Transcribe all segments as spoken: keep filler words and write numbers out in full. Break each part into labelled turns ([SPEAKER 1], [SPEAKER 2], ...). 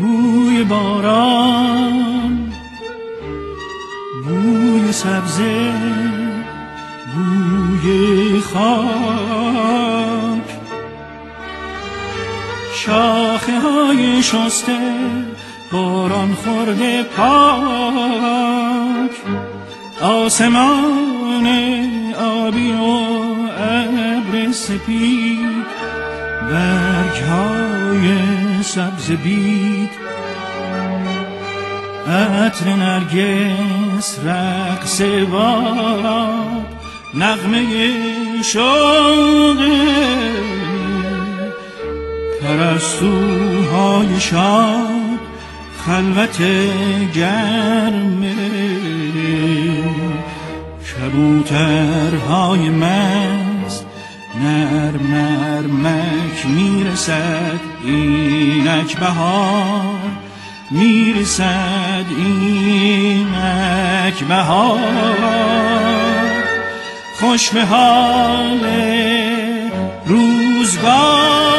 [SPEAKER 1] بوی باران، بوی سبزه، بوی خاک، شاخه های شسته باران خورده پاک، آسمان آبی و ابر سپید، برگ های سبز بید، عطر نرگس، رقص باد، نغمه شوق پرستوهای شاد، خلوت گرم کبوترهای مست، نرم نرمک میرسد اینک بهار، میرسد اینک بهار، خوش به حال روزگار.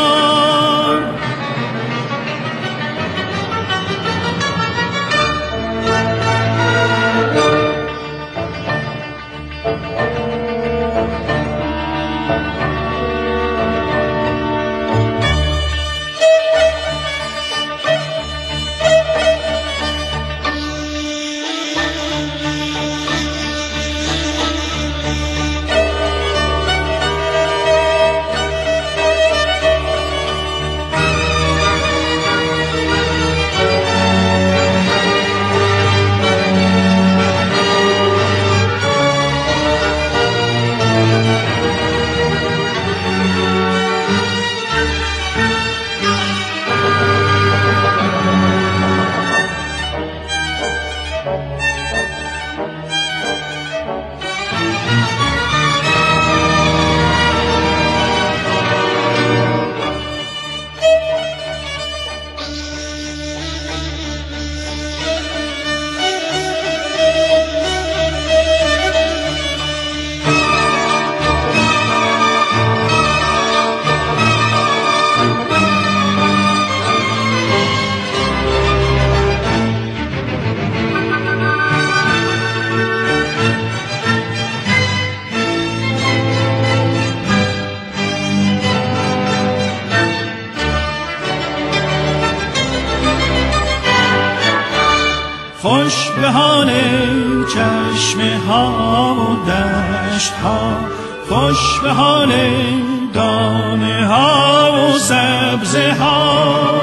[SPEAKER 1] خوش به حال چشمه ها و دشت ها، خوش به حال دانه ها و سبزه ها،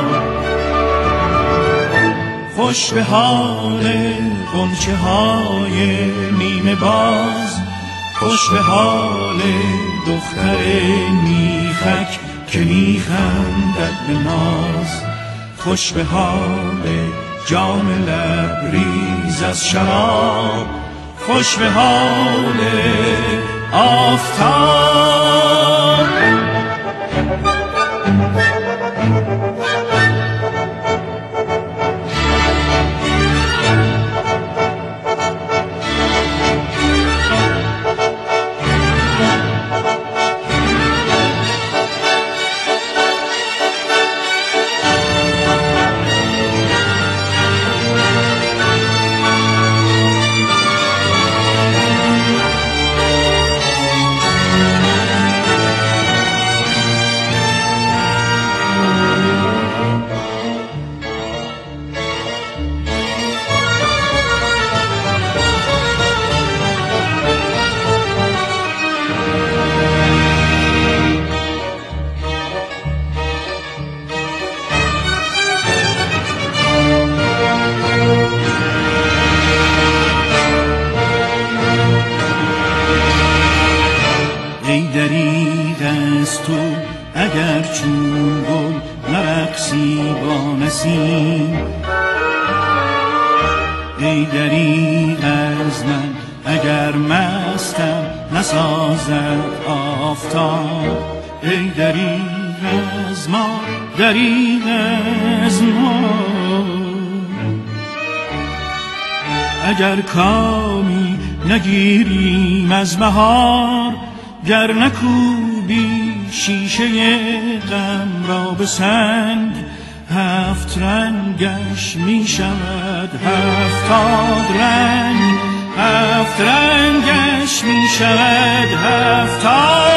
[SPEAKER 1] خوش به حال غنچه های نیمه باز، خوش به حال دختر میخک که میخندد به ناز، خوش به حال جام لبریز از شراب، خوش به حال آفتاب. تو اگر چون گل نرقصی با نسیم، ای دریغ از من اگر مستم نسازد آفتاب، ای دریغ از ما دریغ از ما، اگر کامی نگیریم از بهار، گر نکوبی شیشه غم را به سنگ، هفت رنگش می شود هفتاد رنگ، هفت رنگش می شود هفتاد